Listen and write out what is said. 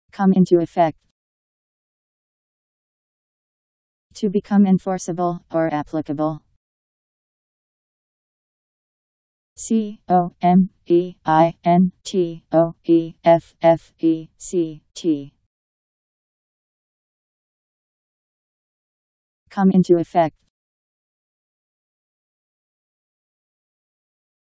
Come into effect. To become enforceable or applicable. COMEINTOEFFECT. Come into effect.